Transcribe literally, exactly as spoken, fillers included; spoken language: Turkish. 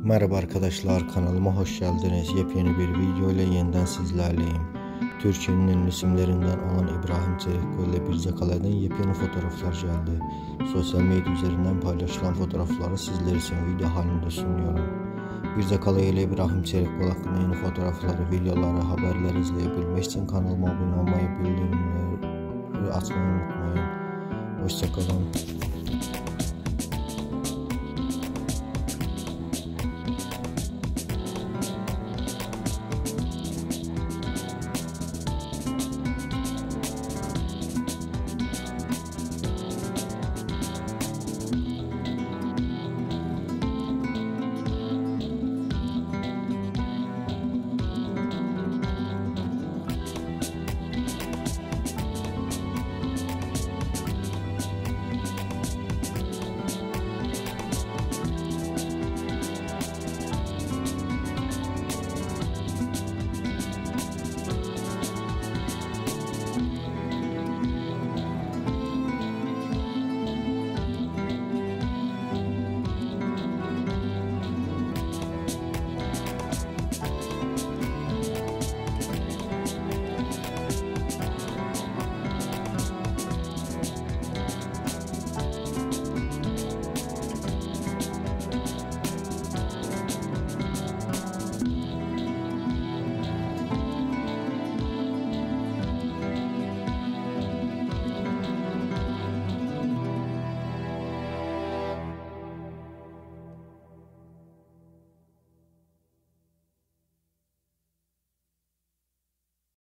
Merhaba arkadaşlar, kanalıma hoş geldiniz. Yepyeni bir video ile yeniden sizlerleyim. Türkiye'nin ünlü isimlerinden olan İbrahim Çelikko ile Bircakalay'dan yepyeni fotoğraflar geldi. Sosyal medya üzerinden paylaşılan fotoğrafları sizler için video halinde sunuyorum. Bircakalay ile İbrahim Çelikko hakkında yeni fotoğrafları, videoları, haberleri izleyebilmek için kanalıma abone olmayı, bildirimleri açmayı unutmayın. Hoşçakalın.